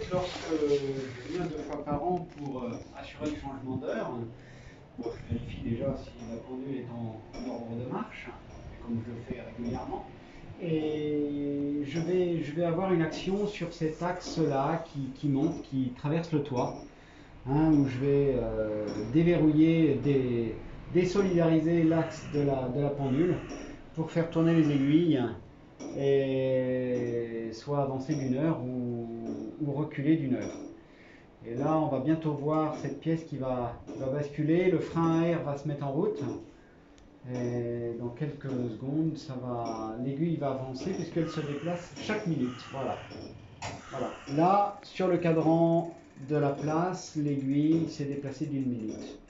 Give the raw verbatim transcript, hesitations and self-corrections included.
lorsque je viens deux fois par an pour euh, assurer le changement d'heure, bon, je vérifie déjà si la pendule est en, en ordre de marche, comme je le fais régulièrement. Et je vais, je vais avoir une action sur cet axe-là qui, qui monte, qui traverse le toit, hein, où je vais euh, déverrouiller, dé, désolidariser l'axe de la, de la pendule pour faire tourner les aiguilles et soit avancer d'une heure ou, ou reculer d'une heure. Et là, on va bientôt voir cette pièce qui va, qui va basculer, le frein à air va se mettre en route. Et dans quelques secondes, ça va, l'aiguille va avancer puisqu'elle se déplace chaque minute. Voilà. Voilà. Là, sur le cadran de la place, l'aiguille s'est déplacée d'une minute.